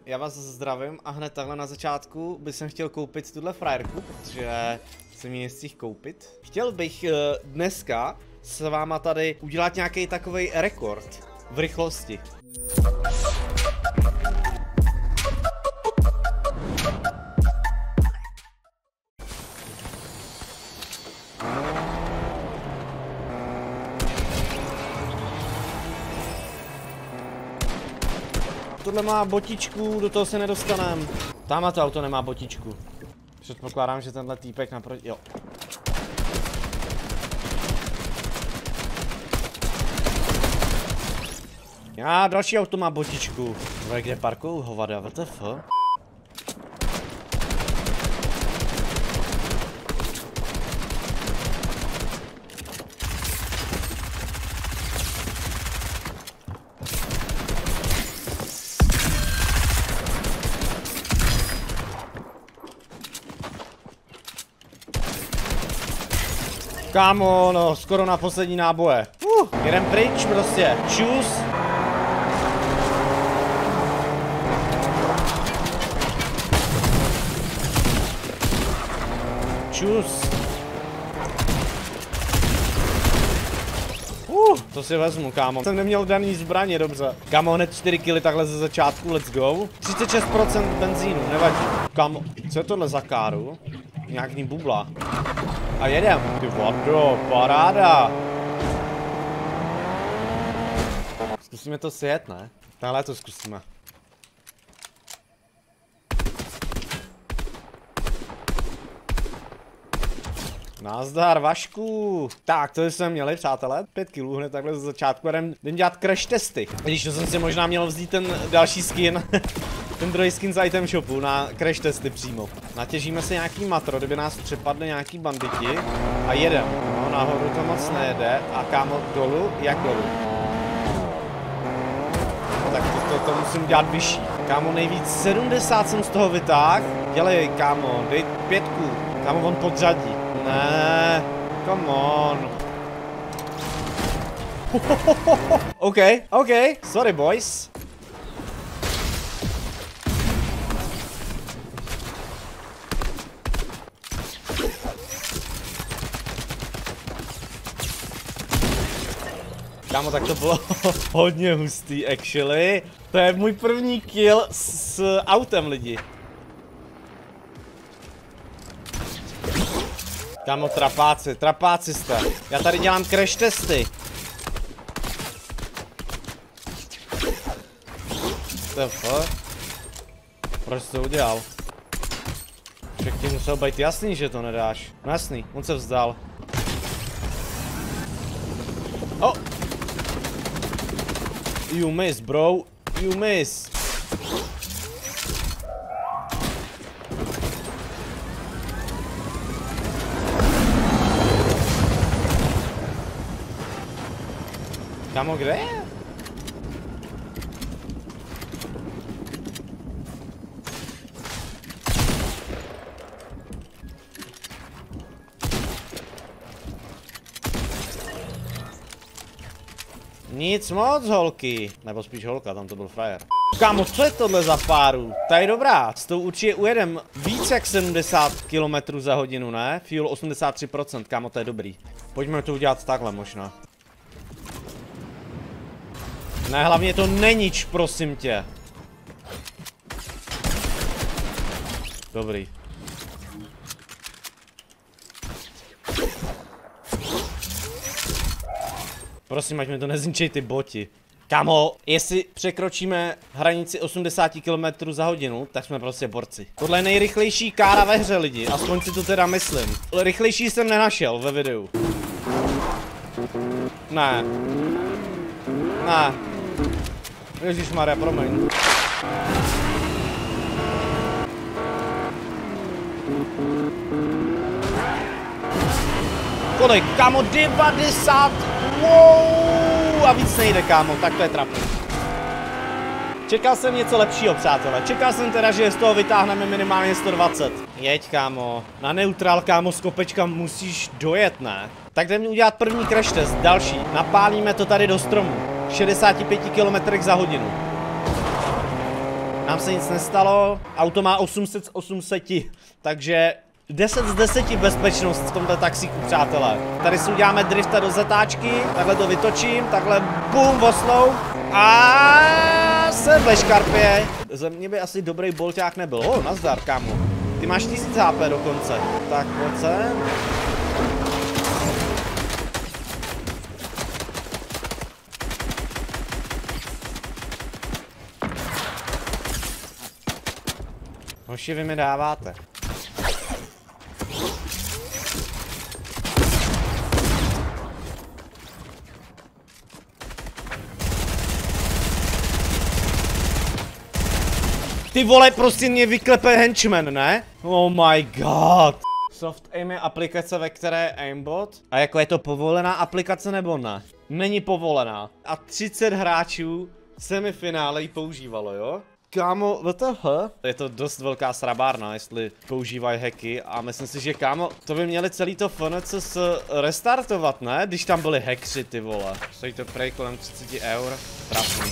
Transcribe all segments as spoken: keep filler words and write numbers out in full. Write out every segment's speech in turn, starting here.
já vás zdravím a hned takhle na začátku bych jsem chtěl koupit tuhle frajerku, protože jsem ji nestihl koupit. Chtěl bych uh, dneska s váma tady udělat nějaký takovej rekord v rychlosti. Tohle má botičku, do toho se nedostanem. Tamhle to auto nemá botičku. Předpokládám, že tenhle týpek naproti... Jo. Já, další auto má botičku. Tvoje, kde parkují hovada, W T F? Kámo, no, skoro na poslední náboje. Uh, jedem pryč prostě. Čus. Čus. Uh, to si vezmu, kámo. Jsem neměl daný zbraně, dobře. Kámo, hned čtyři kily takhle ze začátku, let's go. třicet šest procent benzínu, nevadí. Kámo, co je tohle za káru? Nějak ní bubla. A jedem. Ty vado, paráda. Zkusíme to sjet, ne? Tahle to zkusíme. Nazdar, Vašku. Tak, to jsme měli, přátelé. Pět kilů hned takhle ze začátku. Jdem, jdem dělat crash testy. Když to jsem si možná měl vzít ten další skin. Ten druhý skin z item shopu na crash testy přímo. Natěžíme si nějaký matro, kdyby nás přepadly nějaký banditi. A jedem. No, nahoru to moc nejede. A kámo, dolů, jak dolů? No, tak to, to, to musím dělat vyšší. Kámo, nejvíc sedmdesát jsem z toho vytáhl. Dělej, kámo, dej pětku. Kámo, on podřadí. Ne, come on. OK, OK, sorry boys. Kámo, tak to bylo hodně hustý, actually. To je můj první kill s autem, lidi. Kámo, trapáci, trapáci jste. Já tady dělám crash testy. To je fakt? Proč jsi to udělal? Však ti musel být jasný, že to nedáš. No jasný, on se vzdal. Oh! You miss, bro. You miss. Kámo, kde je? Nic moc, holky. Nebo spíš holka, tam to byl frajer. Kámo, co je tohle za páru? Ta je dobrá. S tou určitě ujedem víc jak sedmdesát kilometrů za hodinu, ne? Fuel osmdesát tři procent, kámo, to je dobrý. Pojďme to udělat takhle možná. Ne, hlavně to nenič, prosím tě. Dobrý. Prosím, ať mi to nezničej ty boti. Kámo, jestli překročíme hranici osmdesát kilometrů za hodinu, tak jsme prostě borci. Tohle je nejrychlejší kára ve hře, lidi, aspoň si to teda myslím. Rychlejší jsem nenašel ve videu. Ne. Ne. Ježišmarja, promiň. Kolik? Kámo, devadesát. Wow, a víc nejde, kámo, tak to je trapný. Čekal jsem něco lepšího, přátelé. Čekal jsem teda, že z toho vytáhneme minimálně sto dvacet. Jeď, kámo. Na neutrál, kámo, z kopečka musíš dojet, ne? Tak jdeme udělat první crash test, další. Napálíme to tady do stromu. šedesát pět kilometrů za hodinu. Nám se nic nestalo, auto má osm set z osm set, takže deset z deseti bezpečnost v tomto taxíku, přátelé. Tady si uděláme drifta do zatáčky, takhle to vytočím, takhle bum, oslou a jsem ve škarpě. Ze mě by asi dobrý bolťák nebyl. Ho, nazdar, kámo. Ty máš tisíc há pé dokonce. Tak pojď sem. Hoši, vy mi dáváte. Ty vole, prostě mě vyklepe henchman, ne? Oh my god. Soft aim je aplikace, ve které je aimbot. A jako je to povolená aplikace nebo ne? Není povolená. A třicet hráčů semifinále ji používalo, jo? Kámo, W T F? Je to dost velká srabárna, jestli používají hacky a myslím si, že kámo, to by měli celý to F N C S restartovat, ne? Když tam byly hackři, ty vole. Stojí to prej kolem třicet eur. Trapný.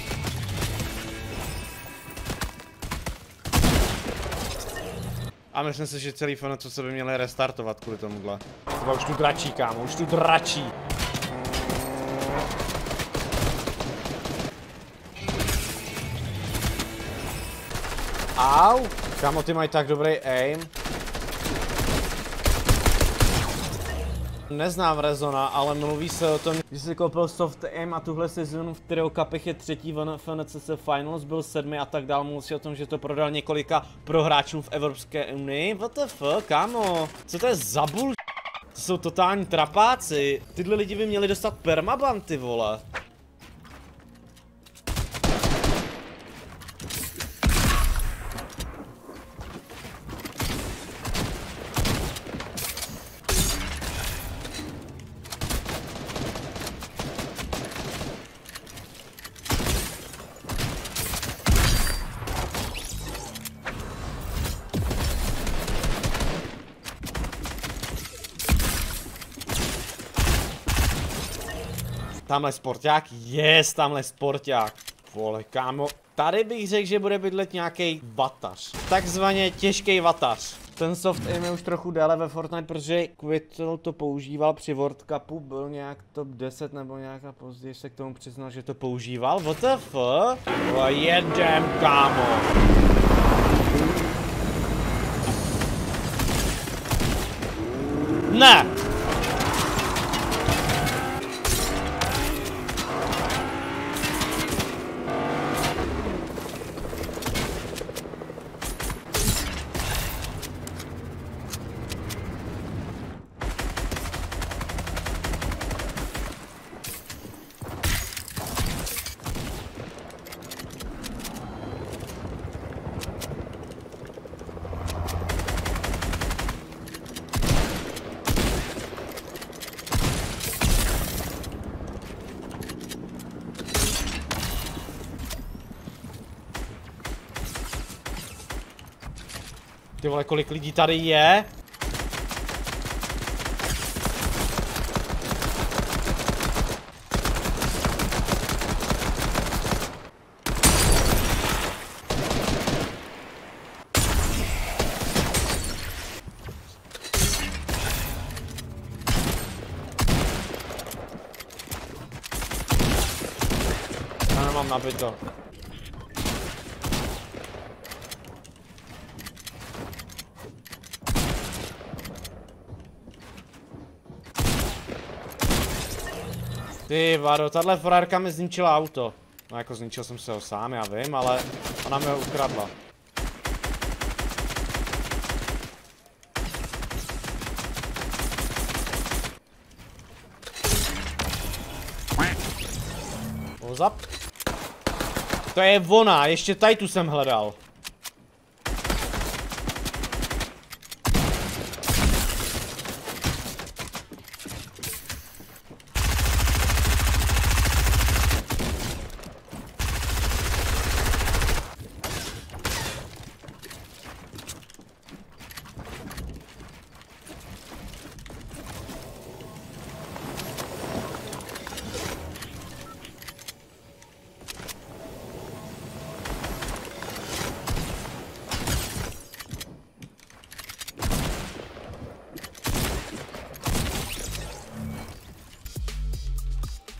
A myslím si, že celý F N C S by měli restartovat kvůli tomuhle. Třeba už tu dračí, kámo, už tu dračí. Au! Kámo, ty mají tak dobrý aim. Neznám Rezona, ale mluví se o tom, že si koupil soft aim a tuhle sezonu v Trio Cupech je třetí v F N C S Finals, byl sedmi a tak dál. Mluví se o tom, že to prodal několika prohráčům v Evropské unii. W T F, kámo? Co to je za bull... To jsou totální trapáci. Tyhle lidi by měli dostat permaban, ty vole. Tamhle sporták, yes, tamhle sporták. Vole, kámo, tady bych řekl, že bude bydlet nějaký vatař. Takzvaně těžký vatař. Ten soft aim je už trochu déle ve Fortnite, protože Quittel to používal při World Cupu, byl nějak top deset nebo nějak a později se k tomu přiznal, že to používal. What the fuck? Vole, jedem, kámo. Ne! Ty vole, kolik lidí tady je? Já nemám nabito. Ty vado, tahle frárka mi zničila auto. No jako zničil jsem se ho sám, já vím, ale ona mi ho ukradla. Pozap. To je ona, ještě tady tu jsem hledal.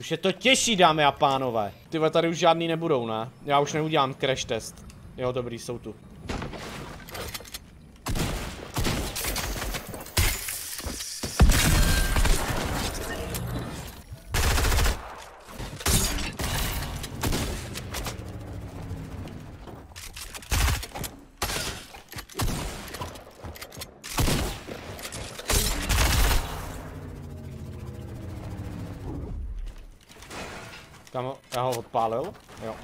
Už je to těžší, dámy a pánové. Tyhle tady už žádný nebudou, ne? Já už neudělám crash test. Jo, dobrý, jsou tu. Kamo, já ho odpálil? Jo.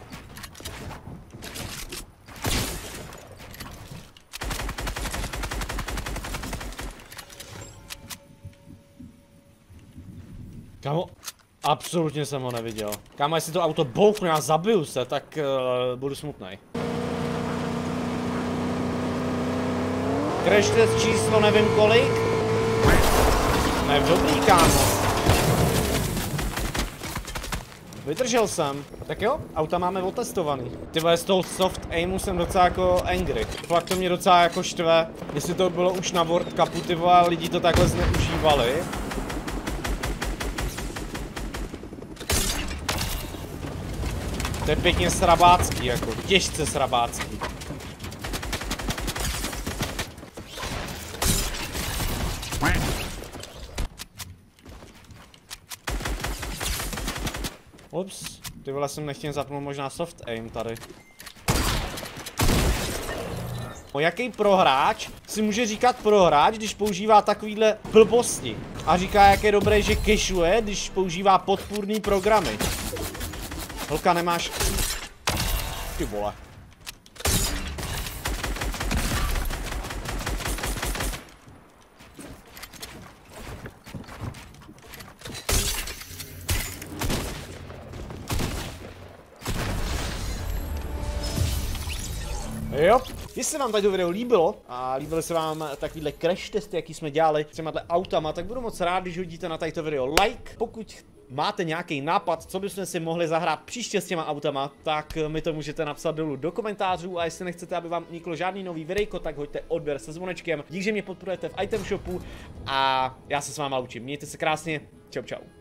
Kamo, absolutně jsem ho neviděl. Kámo, jestli to auto bouchne a zabiju se, tak uh, budu smutnej. Crash test číslo nevím kolik? Ne, dobrý, kámo. Vydržel jsem. Tak jo, auta máme otestovaný. Ty vole, z toho soft aimu jsem docela jako angry. Fakt to mě docela jako štve. Jestli to bylo už na World Cupu, ty vole, lidi to takhle zneužívali. To je pěkně srabácký, jako těžce srabácký. Ups, ty vole, jsem nechtěl zapnout možná soft aim tady. O jaký prohráč si může říkat prohráč, když používá takovýhle blbosti? A říká, jak je dobré, že cashuje, když používá podpůrný programy. Holka, nemáš... Ty vole. Jo, jestli vám tady to video líbilo a líbily se vám takovýhle crash testy, jaký jsme dělali s těma autama, tak budu moc rád, když hodíte na tady to video like. Pokud máte nějaký nápad, co bychom si mohli zahrát příště s těma autama, tak mi to můžete napsat dolů do komentářů a jestli nechcete, aby vám uniklo žádný nový videjko, tak hoďte odběr se zvonečkem. Díky, že mě podporujete v item shopu a já se s váma loučím. Mějte se krásně, čau čau.